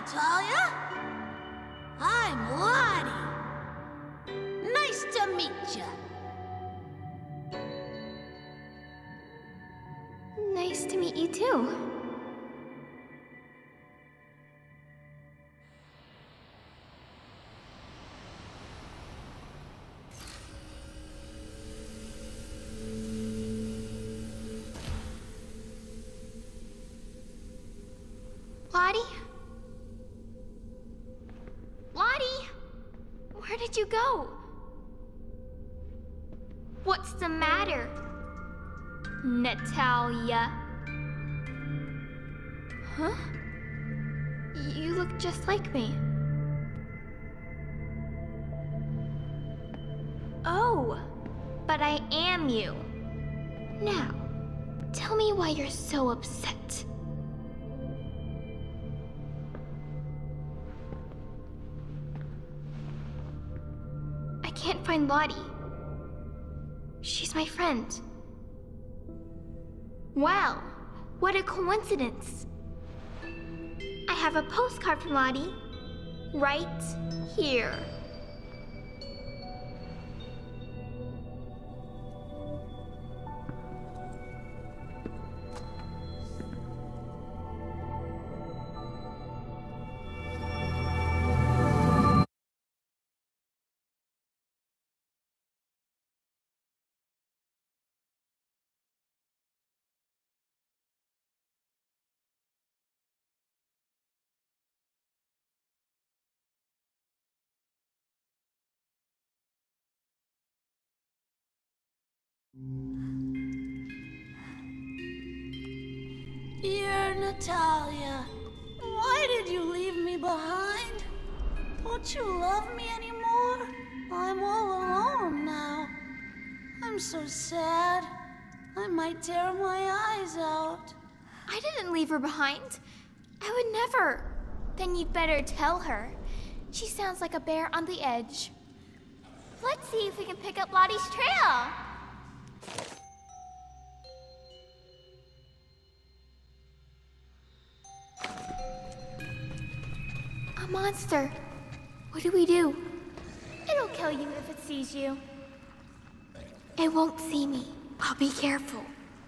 Natalia. I'm Lottie. Nice to meet ya. Nice to meet you too. Lottie? Lottie? Where did you go? What's the matter? Natalia. Huh? You look just like me. Oh, but I am you. Now, tell me why you're so upset. I can't find Lottie. She's my friend. Wow, what a coincidence. I have a postcard from Lottie right here. Dear Natalia, why did you leave me behind? Don't you love me anymore? I'm all alone now. I'm so sad. I might tear my eyes out. I didn't leave her behind. I would never. Then you'd better tell her. She sounds like a bear on the edge. Let's see if we can pick up Lottie's trail. A monster. What do we do? It'll kill you if it sees you. It won't see me. I'll be careful.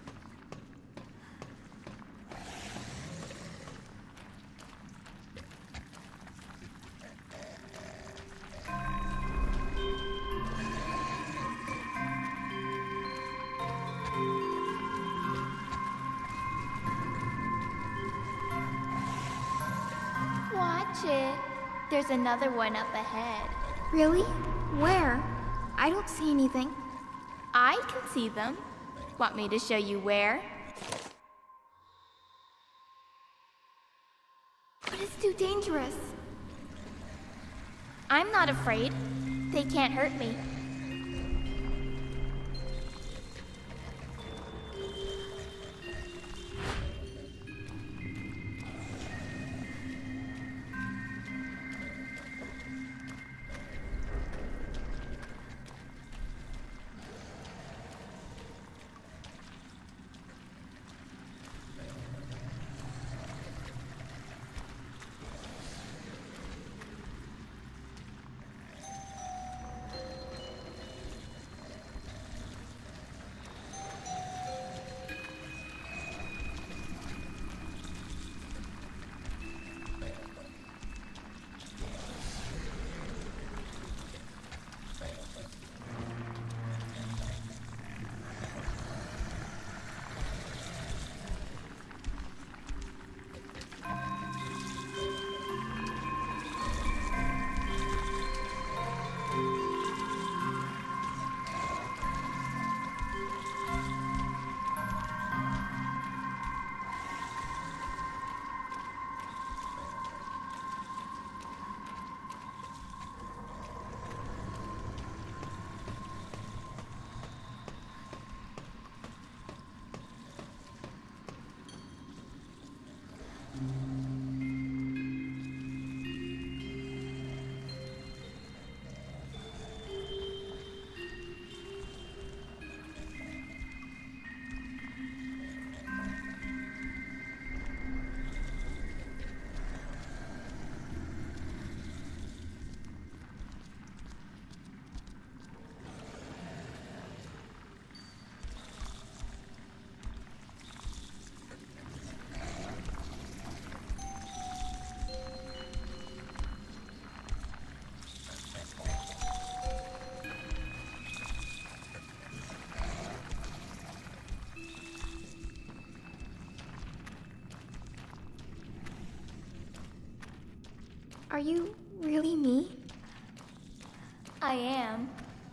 Watch it. There's another one up ahead. Really? Where? I don't see anything. I can see them. Want me to show you where? But it's too dangerous. I'm not afraid. They can't hurt me. Are you really me? I am.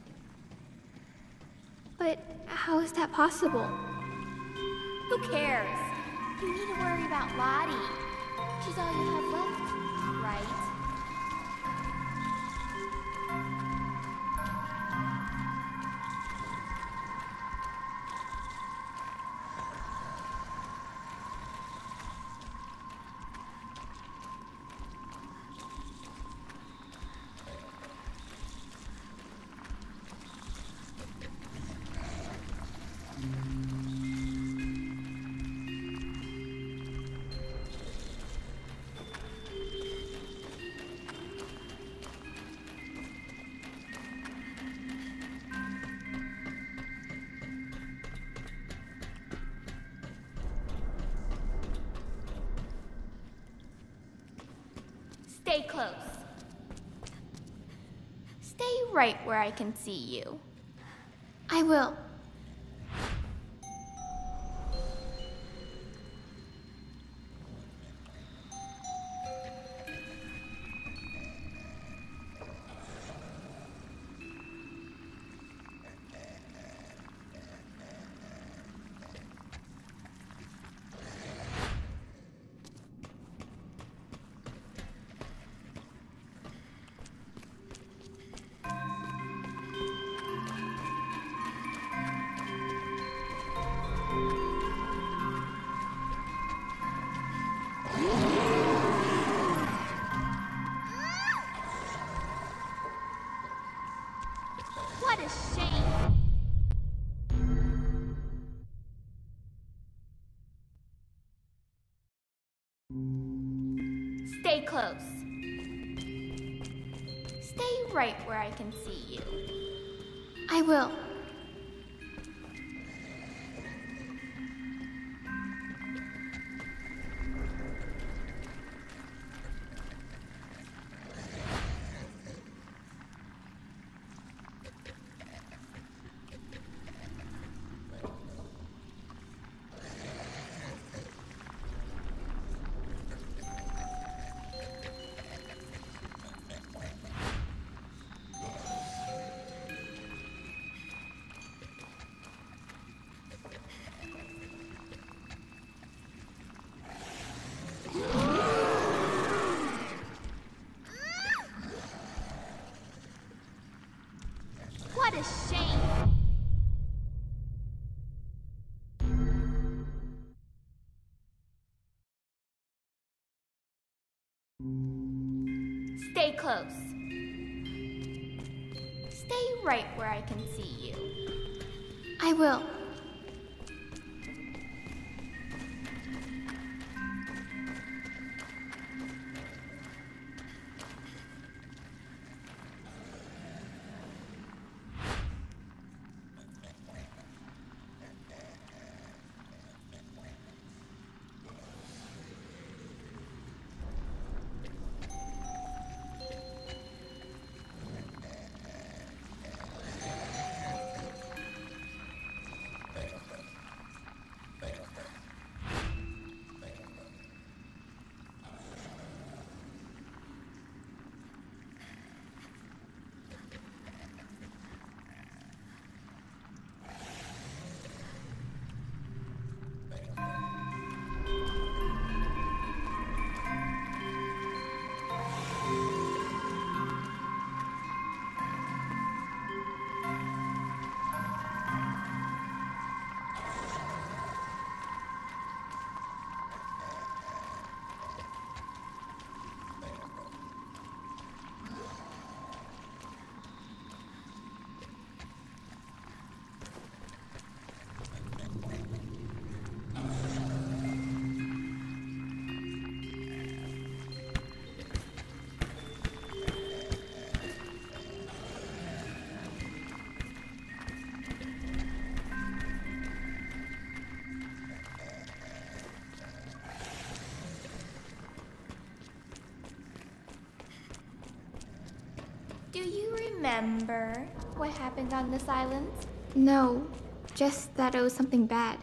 But how is that possible? Who cares? You need to worry about Lottie. She's all you have left, right? Stay close. Stay right where I can see you. I will. What a shame. Stay close. Stay right where I can see you. I will. What a shame. Stay close. Stay right where I can see you. I will. Do you remember what happened on this island? No, just that it was something bad.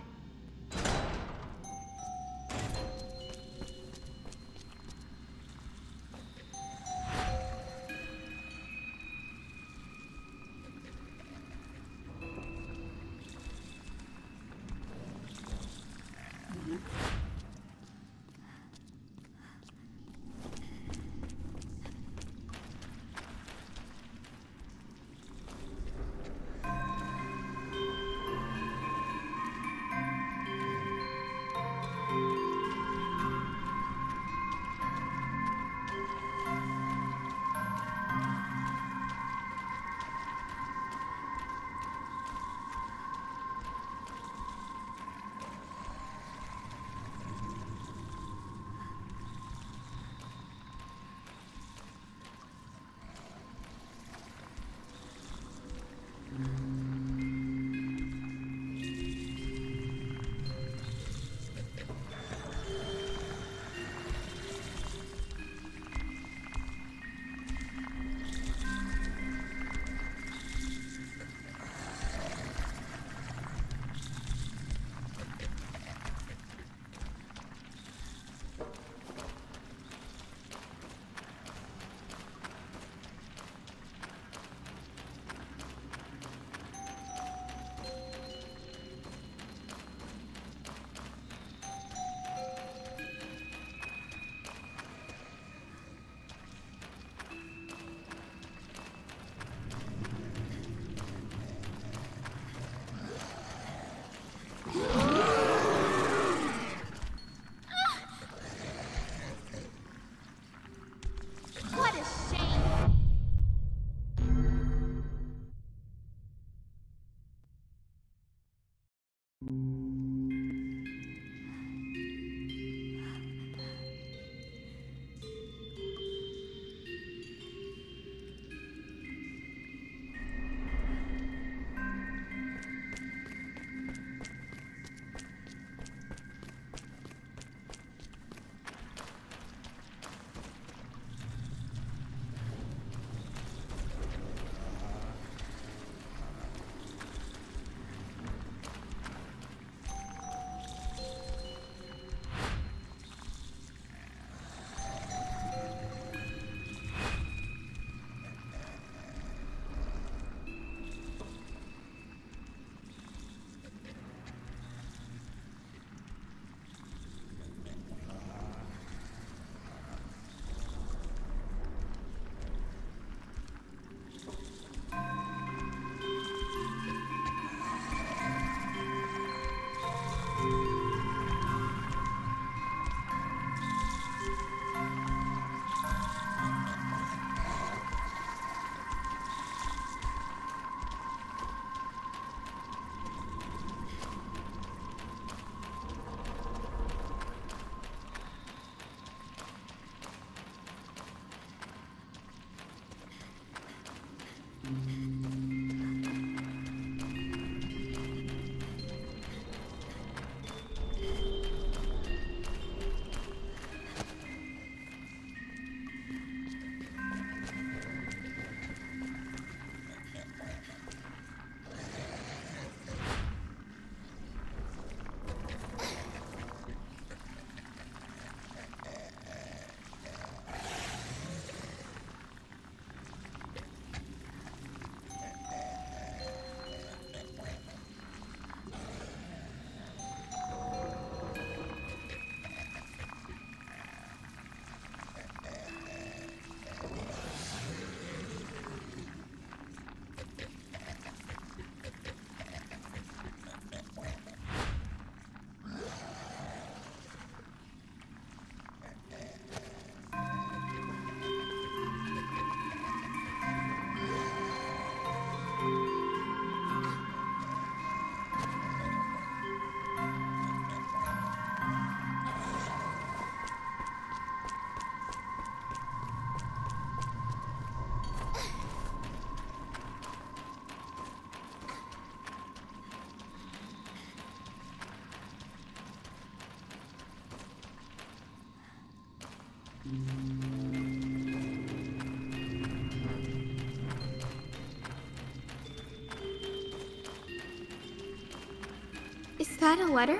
Is that a letter?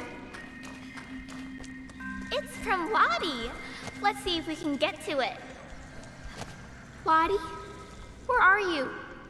It's from Lottie. Let's see if we can get to it. Lottie, where are you?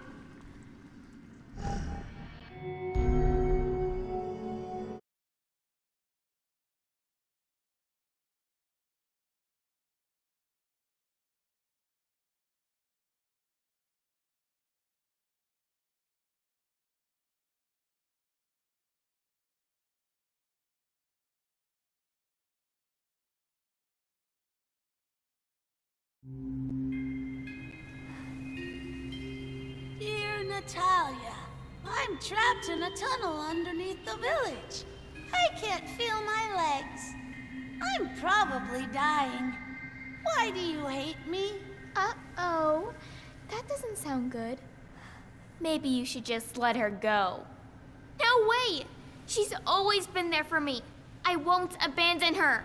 Dear Natalia, I'm trapped in a tunnel underneath the village. I can't feel my legs. I'm probably dying. Why do you hate me? Uh-oh. That doesn't sound good. Maybe you should just let her go. No way! She's always been there for me. I won't abandon her.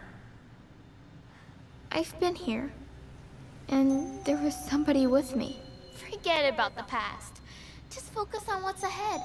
I've been here, and there was somebody with me. Forget about the past. Just focus on what's ahead.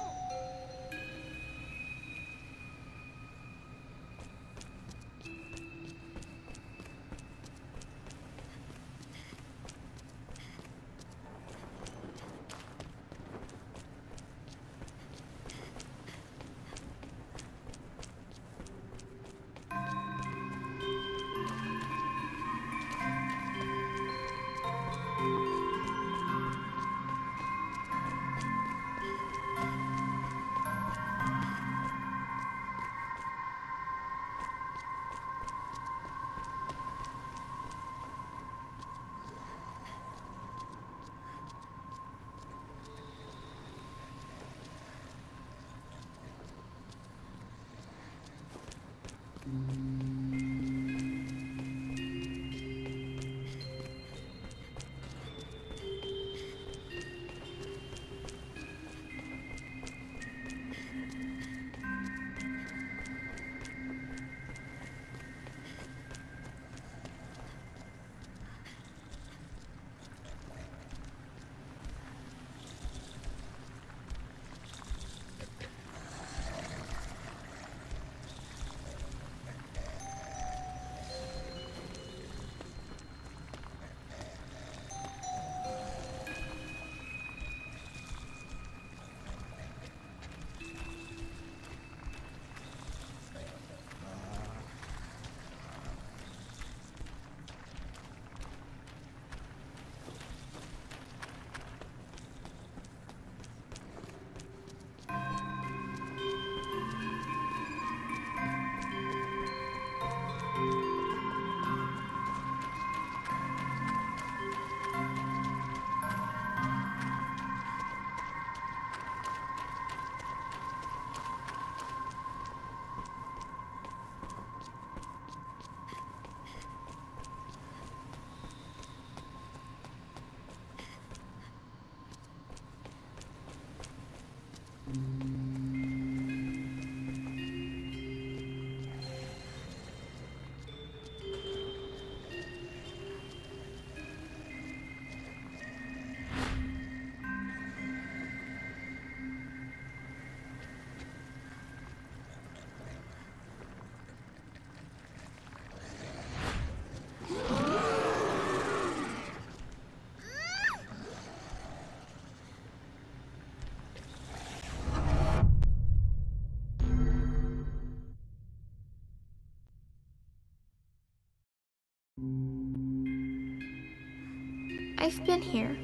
I've been here,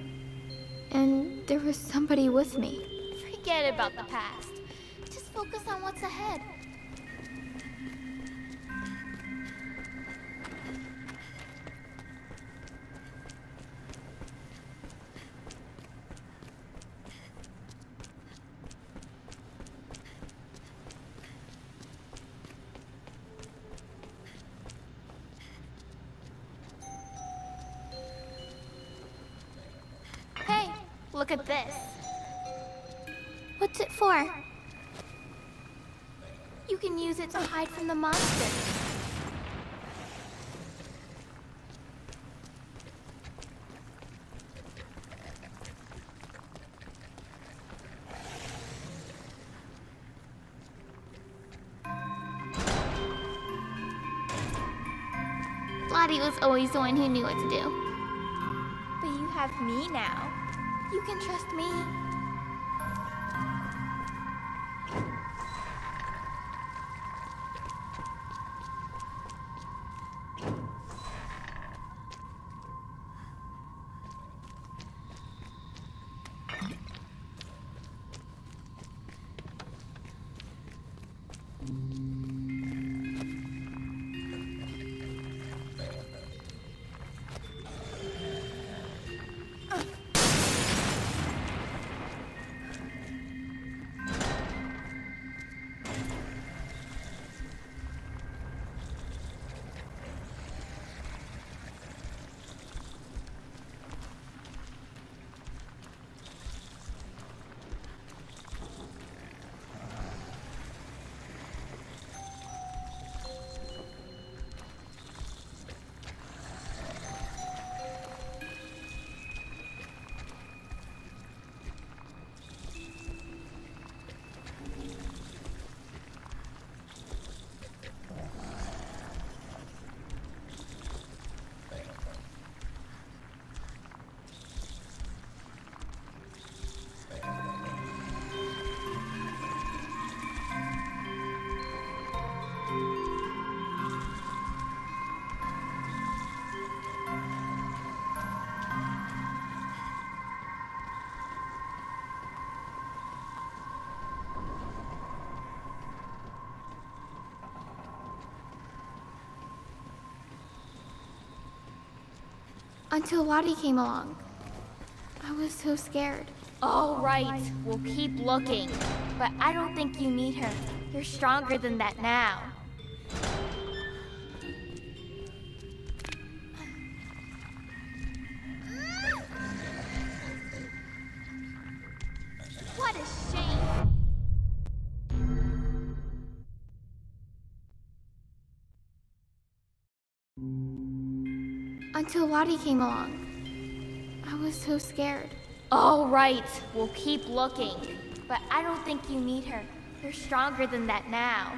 and there was somebody with me. Forget about the past. Just focus on what's ahead. Look at this. What's it for? You can use it to hide from the monsters. Lottie was always the one who knew what to do. But you have me now. You can trust me. Until Lottie came along. I was so scared. All right, we'll keep looking. But I don't think you need her. You're stronger than that now. Until Lottie came along. I was so scared. All right, we'll keep looking. But I don't think you need her. You're stronger than that now.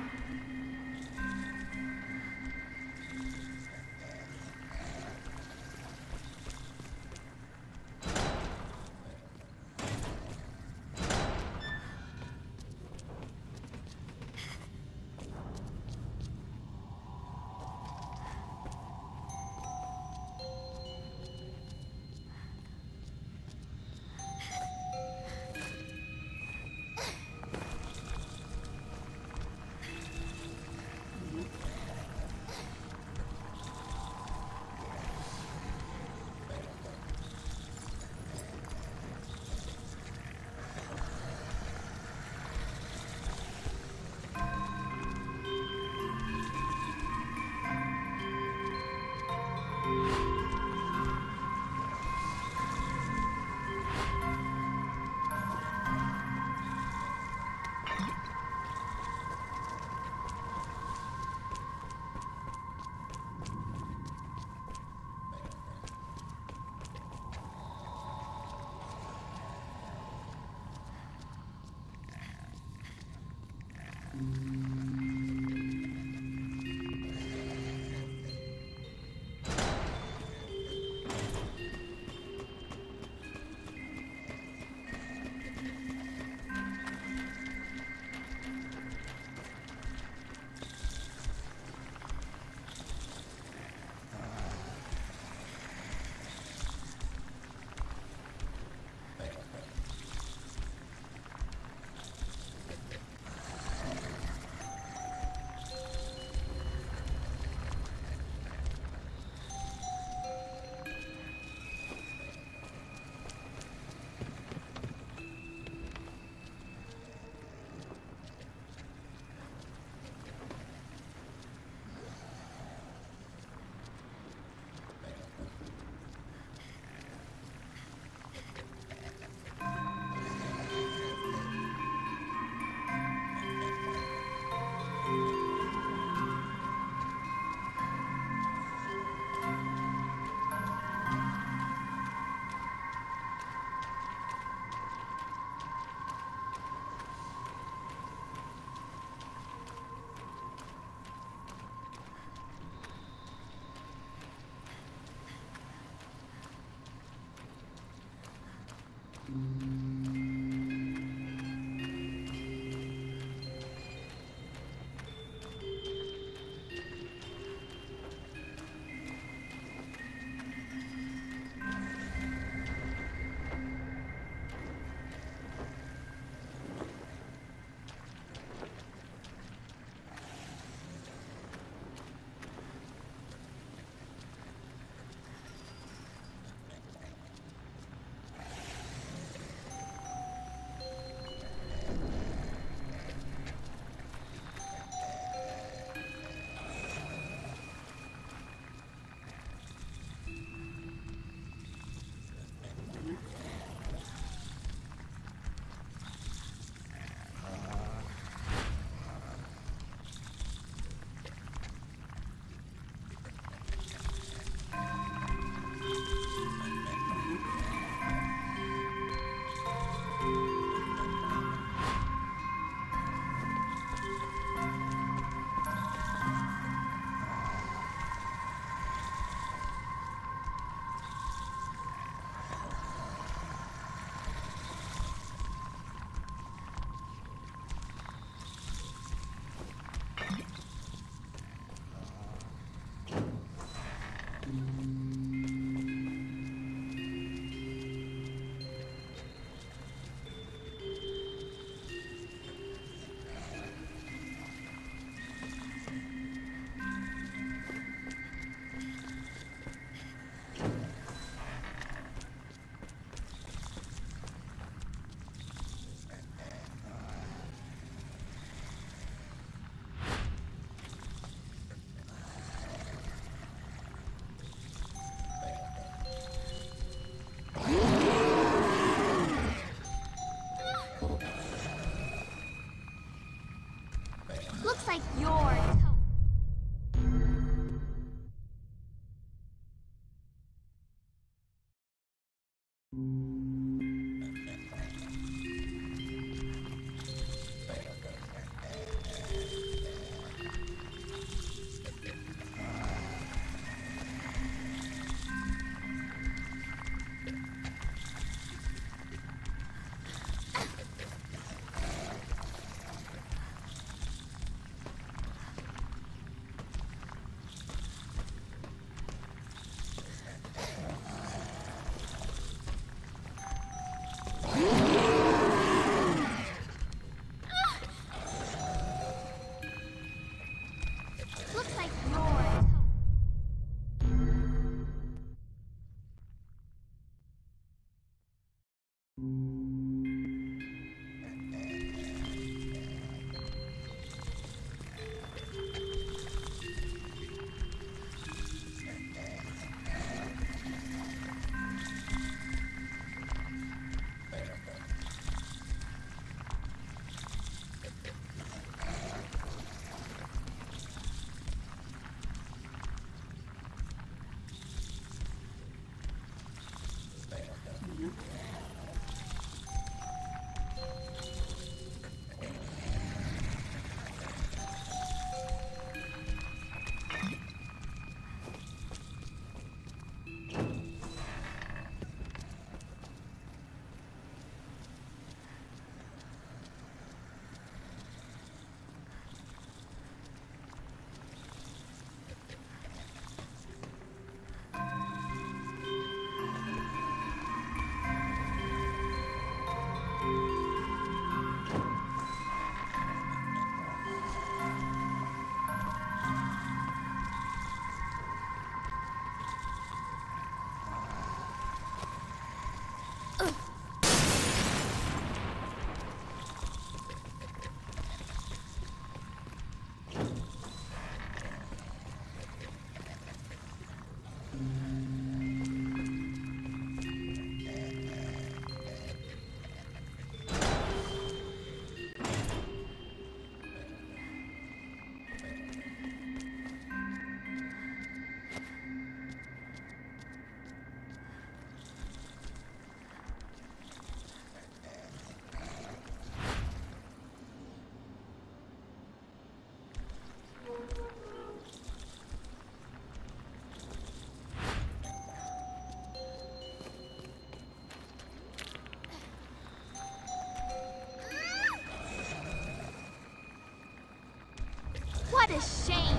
What a shame!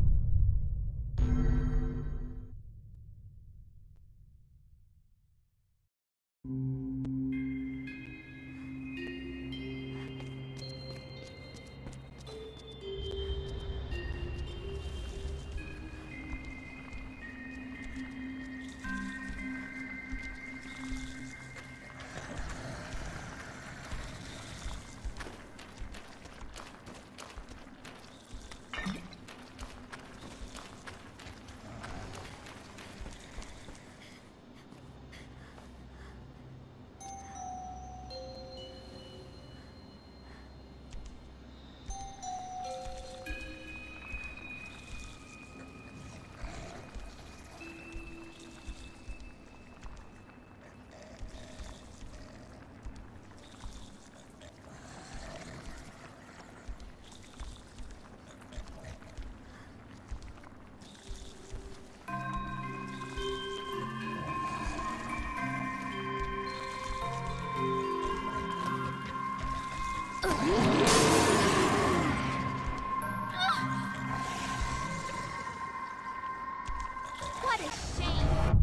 What a shame!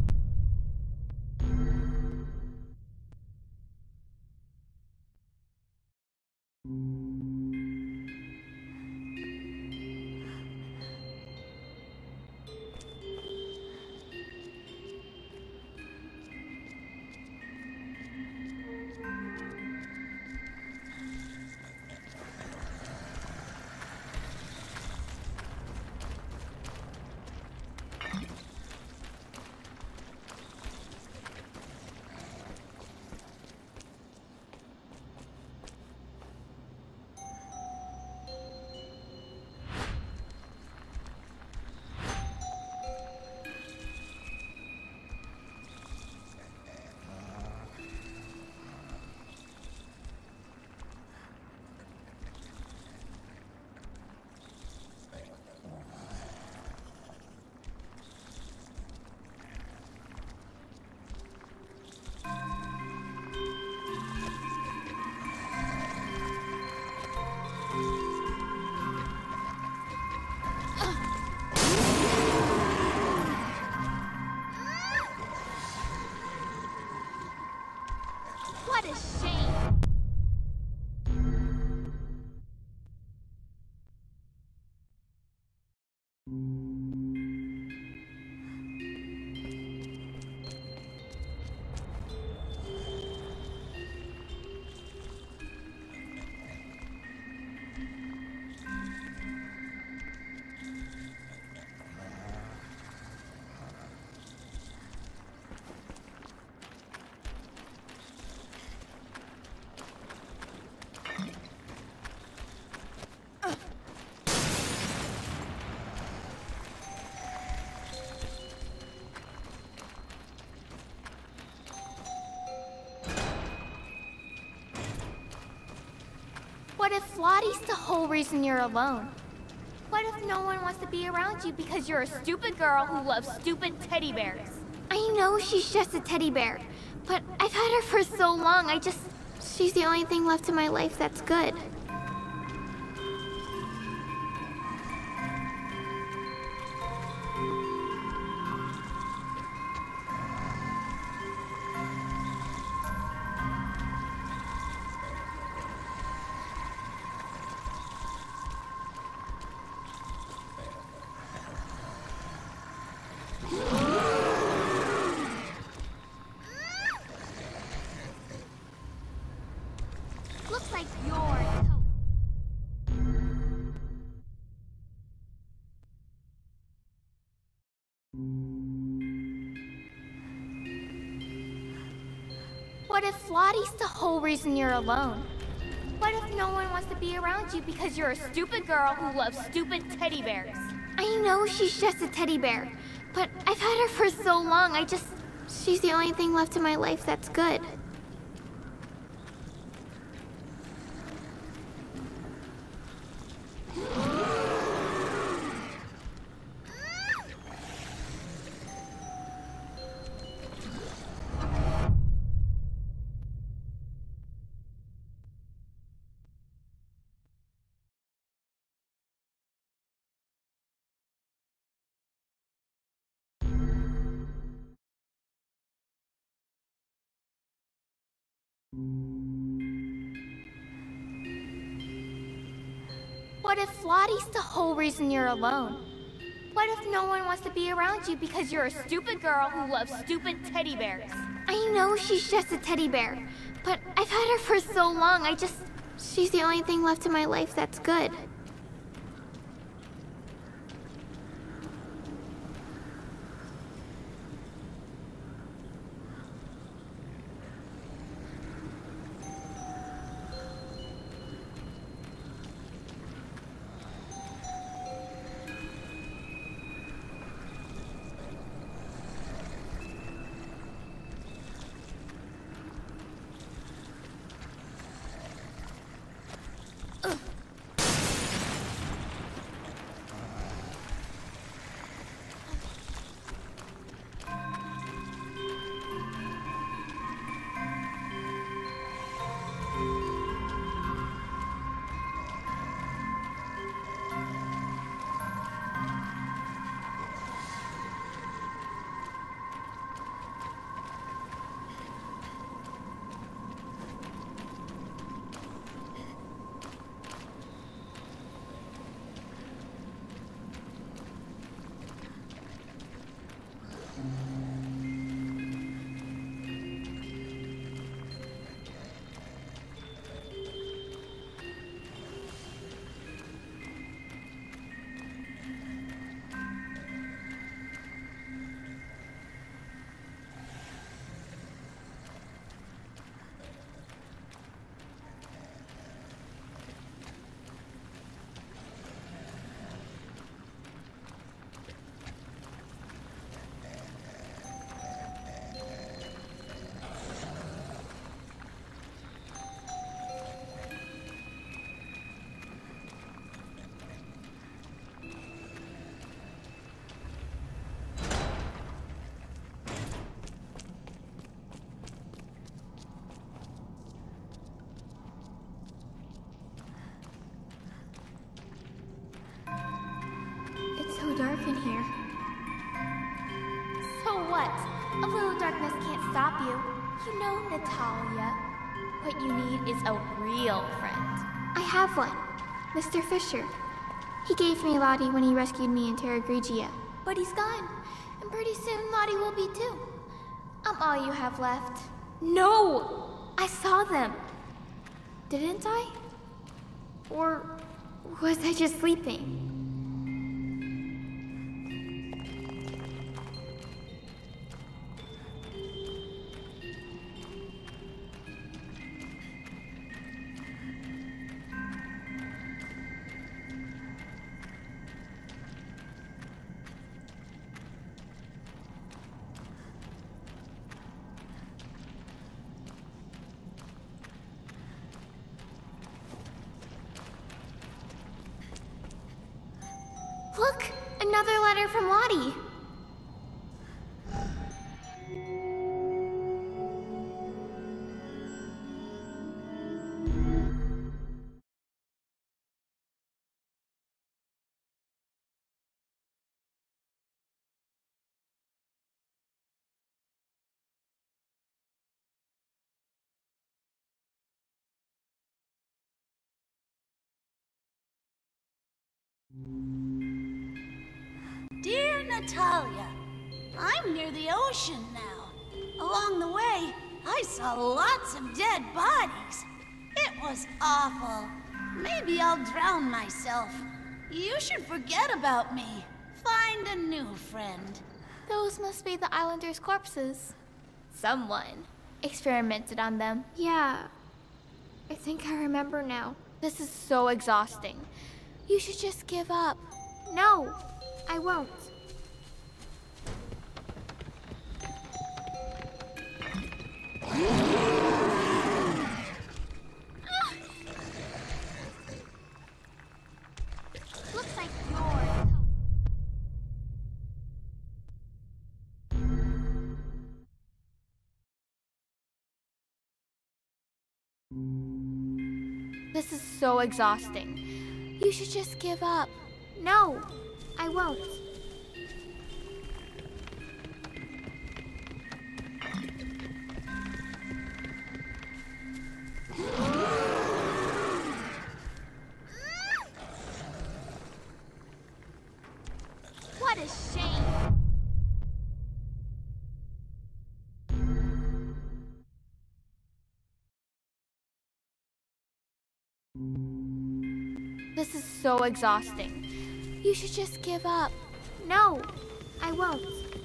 What a shame! What if Lottie's the whole reason you're alone? What if no one wants to be around you because you're a stupid girl who loves stupid teddy bears? I know she's just a teddy bear, but I've had her for so long, she's the only thing left in my life that's good. Looks like you're What if Lottie's the whole reason you're alone? What if no one wants to be around you because you're a stupid girl who loves stupid teddy bears? I know she's just a teddy bear, but I've had her for so long, she's the only thing left in my life that's good. What if Lottie's the whole reason you're alone? What if no one wants to be around you because you're a stupid girl who loves stupid teddy bears? I know she's just a teddy bear, but I've had her for so long, she's the only thing left in my life that's good. Dark in here. So what? A little darkness can't stop you. You know, Natalia. What you need is a real friend. I have one. Mr. Fisher. He gave me Lottie when he rescued me in Terra Grigia. But he's gone. And pretty soon Lottie will be too. I'm all you have left. No! I saw them. Didn't I? Or was I just sleeping? Look! Another letter from Lottie! Dear Natalia, I'm near the ocean now. Along the way, I saw lots of dead bodies. It was awful. Maybe I'll drown myself. You should forget about me. Find a new friend. Those must be the islanders' corpses. Someone experimented on them. Yeah, I think I remember now. This is so exhausting. You should just give up. No, I won't. Looks like yours. This is so exhausting. You should just give up. No, I won't. What a shame. This is so exhausting. You should just give up. No, I won't.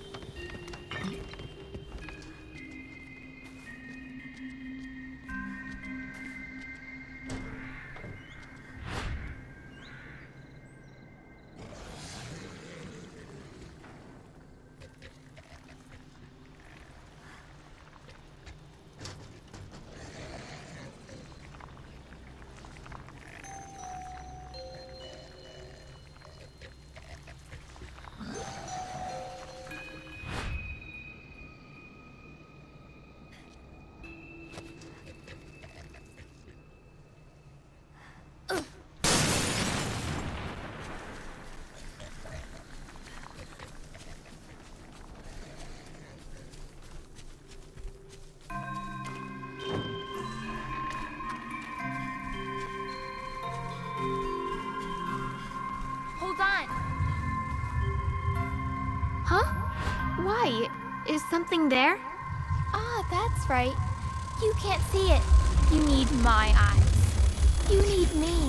Hold on. Huh? Why? Is something there? Ah, that's right. You can't see it. You need my eyes. You need me.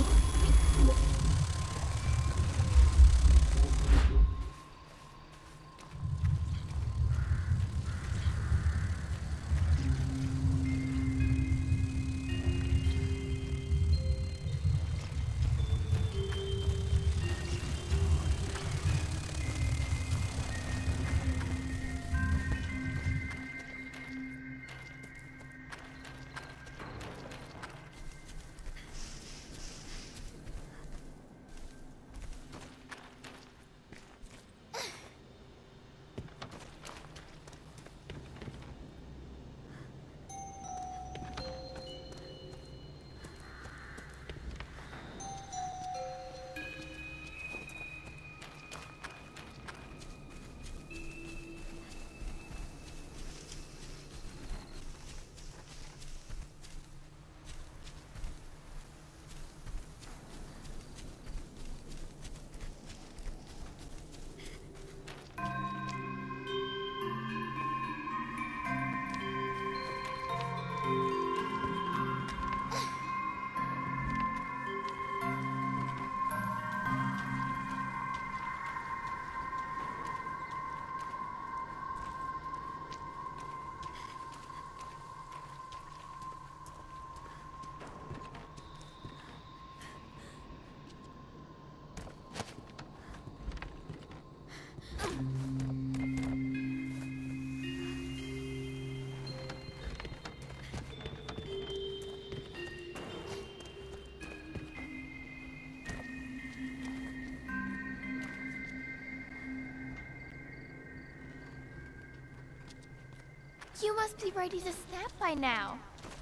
You must be ready to snap by now.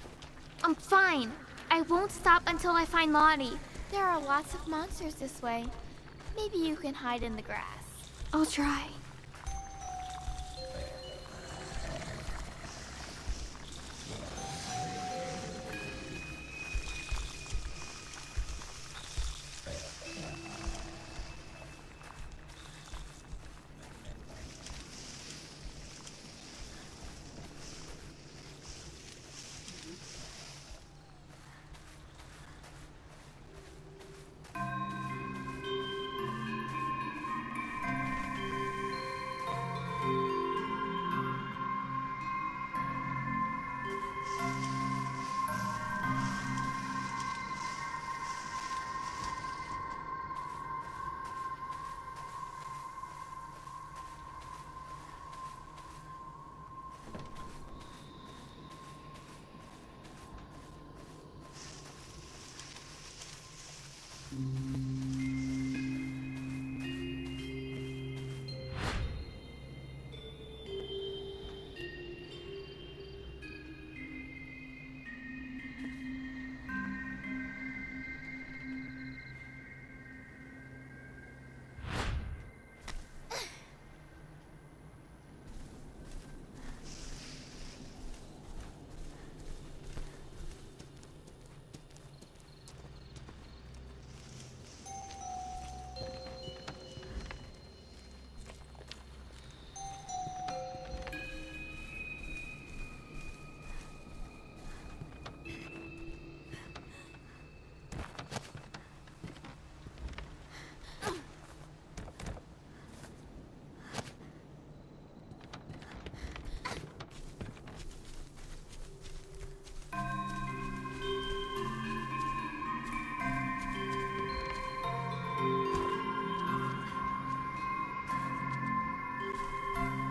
I'm fine. I won't stop until I find Lottie. There are lots of monsters this way. Maybe you can hide in the grass. I'll try.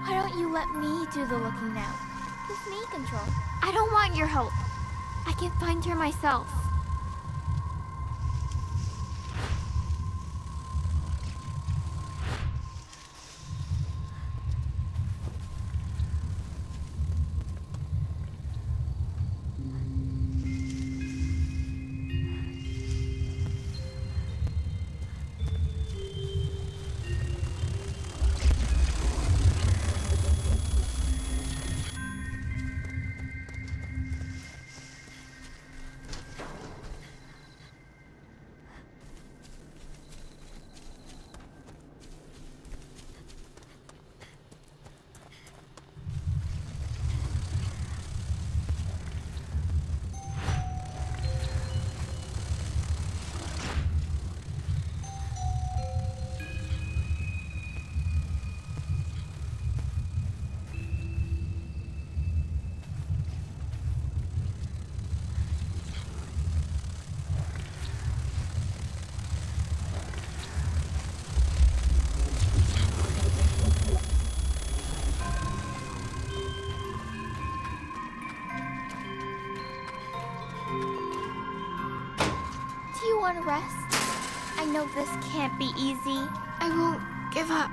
Why don't you let me do the looking now? Give me control. I don't want your help. I can find her myself. Do you want to rest? I know this can't be easy. I won't give up.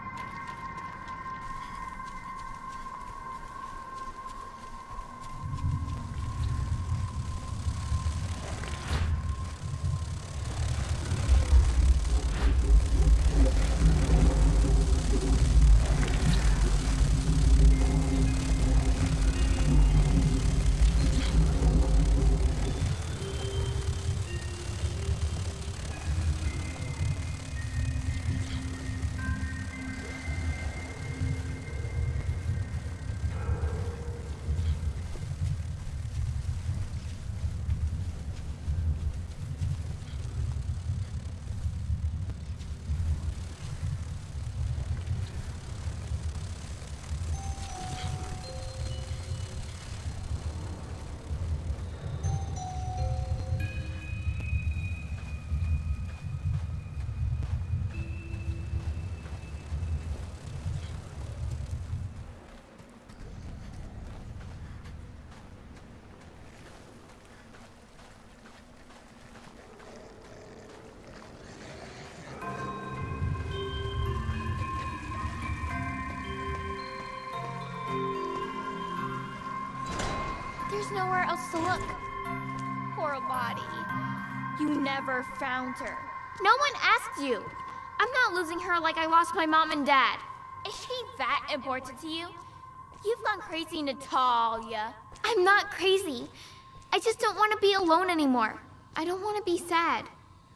There's nowhere else to look. Poor body. You never found her. No one asked you. I'm not losing her like I lost my mom and dad. Is she that important to you? You've gone crazy, Natalia. I'm not crazy. I just don't want to be alone anymore. I don't want to be sad.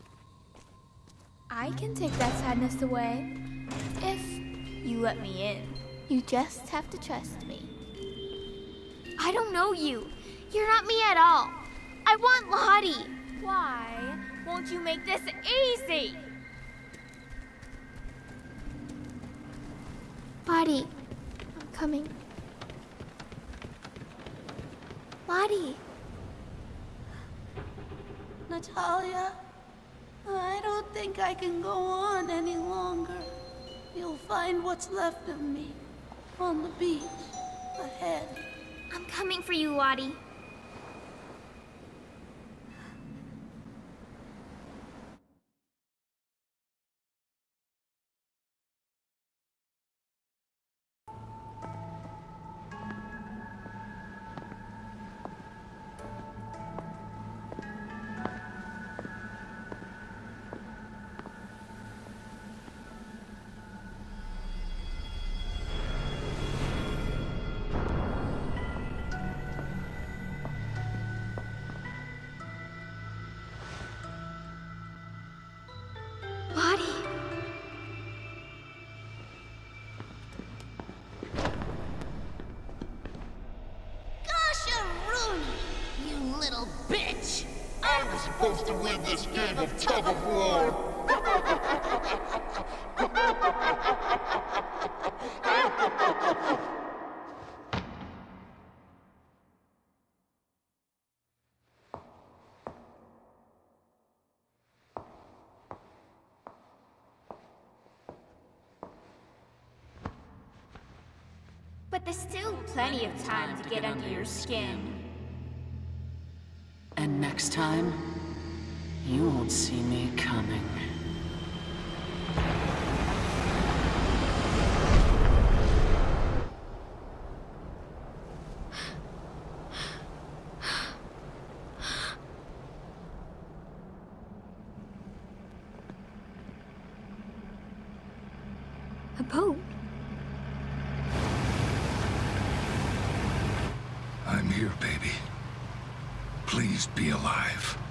I can take that sadness away if you let me in. You just have to trust me. I don't know you. You're not me at all. I want Lottie. Why won't you make this easy? Lottie, I'm coming. Lottie. Natalia, I don't think I can go on any longer. You'll find what's left of me on the beach ahead. I'm coming for you, Lottie. Supposed to win this game of tug of war. There's still plenty of time to get under your skin. And next time, you won't see me coming. A boat? I'm here, baby. Please be alive.